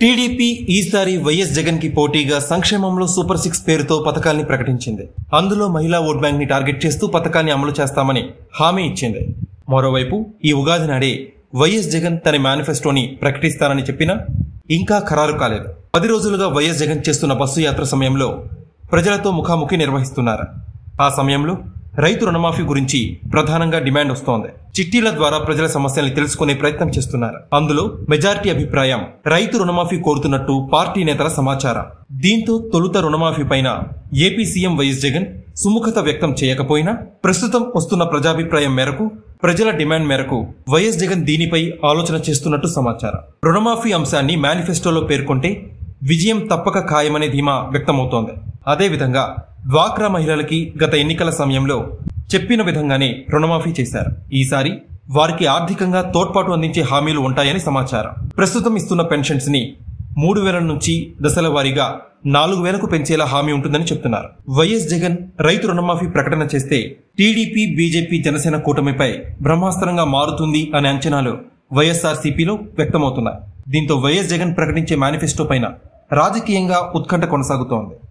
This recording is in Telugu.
టీడీపీ ఈసారి వైఎస్ జగన్ కి పోటీగా సంక్షేమంలో సూపర్ 6 పేరుతో పథకాల్ని ప్రకటించింది. అందులో మహిళా ఓట్ బ్యాంక్ ని టార్గెట్ చేస్తూ పథకాన్ని అమలు చేస్తామని హామీ ఇచ్చింది. మరోవైపు ఈ ఉగాది నాడే వైఎస్ జగన్ తన మేనిఫెస్టోని ప్రకటిస్తానని చెప్పినా ఇంకా ఖరారు కాలేదు. 10 రోజులుగా వైఎస్ జగన్ చేస్తున్న బస్సు యాత్ర సమయంలో ప్రజలతో ముఖాముఖి నిర్వహిస్తున్నారు. ఆ సమయంలో రైతు రుణమాఫీ గురించి ప్రధానంగా డిమాండ్ వస్తోంది. చిట్టీల ద్వారా ప్రజల సమస్యల్ని తెలుసుకునే ప్రయత్నం చేస్తున్నారు. అందులో మెజారిటీ అభిప్రాయం రైతు రుణమాఫీ కోరుతున్నట్టు పార్టీ నేతల సమాచారం. దీంతో తొలుత రుణమాఫీ పైన ఏపీ సీఎం వైఎస్ జగన్ సుముఖత వ్యక్తం చేయకపోయినా ప్రస్తుతం వస్తున్న ప్రజాభిప్రాయం మేరకు, ప్రజల డిమాండ్ మేరకు వైఎస్ జగన్ దీనిపై ఆలోచన చేస్తున్నట్టు సమాచారం. రుణమాఫీ అంశాన్ని మేనిఫెస్టోలో పేర్కొంటే విజయం తప్పక ఖాయమనే ధీమా వ్యక్తమవుతోంది. అదేవిధంగా డ్వాక్రా మహిళలకి గత ఎన్నికల సమయంలో చెప్పిన విధంగానే రుణమాఫీ చేశారు. ఈసారి వారికి ఆర్థికంగా తోడ్పాటు అందించే హామీలు ఉంటాయని సమాచారం. ప్రస్తుతం ఇస్తున్న పెన్షన్స్ ని 3,000 నుంచి దశల వారీగా 4,000కు పెంచేలా హామీ ఉంటుందని చెప్తున్నారు. వైఎస్ జగన్ రైతు రుణమాఫీ ప్రకటన చేస్తే టీడీపీ, బీజేపీ, జనసేన కూటమిపై బ్రహ్మాస్త్రంగా మారుతుంది అనే అంచనాలు వైఎస్ఆర్సీపీలో వ్యక్తమవుతున్నాయి. దీంతో వైఎస్ జగన్ ప్రకటించే మేనిఫెస్టో పైన రాజకీయంగా ఉత్కంఠ కొనసాగుతోంది.